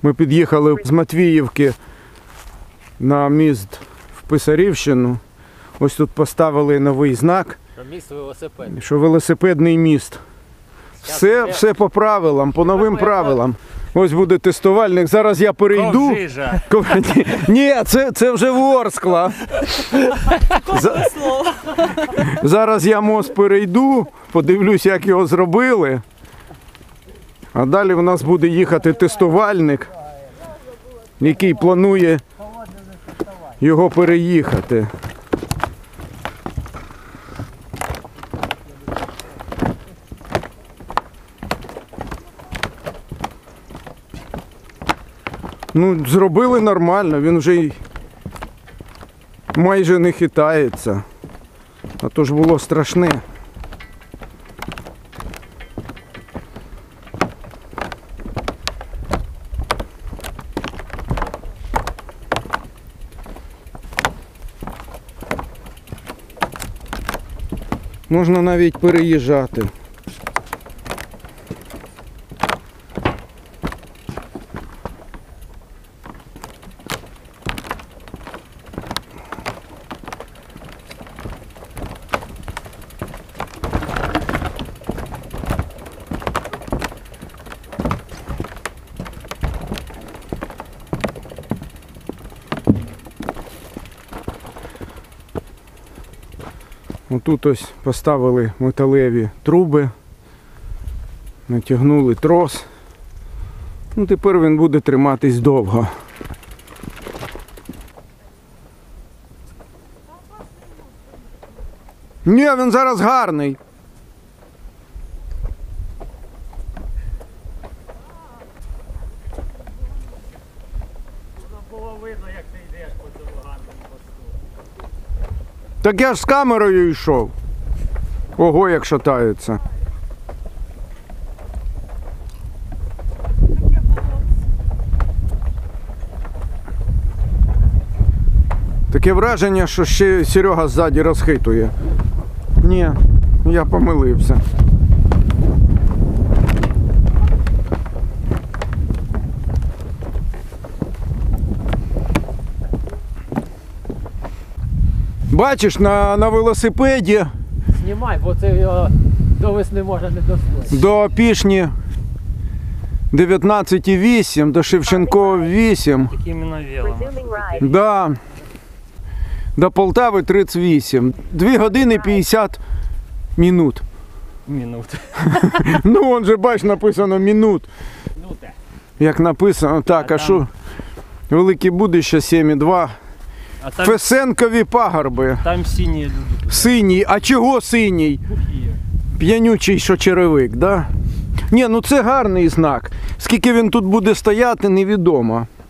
Ми під'їхали з Матвіївки на міст в Писарівщину. Ось тут поставили новий знак, що велосипедний міст. Все по правилам, по новим правилам. Ось буде тестувальник. Зараз я перейду. Ні, це вже Ворскла. Зараз я мост перейду, подивлюсь, як його зробили. А далі в нас буде їхати тестувальник, який планує його переїхати. Ну, зробили нормально, він вже й майже не хитається. А то ж було страшне. Можна навіть переїжджати. Отут ось поставили металеві труби, натягнули трос. Ну, тепер він буде триматись довго. Ні, він зараз гарний. Було видно, як ти йдеш по цьому гарному мосту. Так я ж з камерою йшов. Ого, як шатається. Таке враження, що ще Серега ззаді розхитує. Ні, я помилився. Бачиш, на велосипеді Знімай, бо це його до весни може не дослати. до Пішні 19,8, до Шевченкова 8. Тільки іменно вело. Да. До Полтави 38. 2 години 50 минут. Минут. Ну, вон же, бач, написано минут. Ну те. Як написано, так, а що? Велике Будище 7,2. А там, Фесенкові пагорби. там сині люди. Синій. А чого синій? Бухі. П'янючий, що черевик, да? Ні, ну це гарний знак. Скільки він тут буде стояти, невідомо.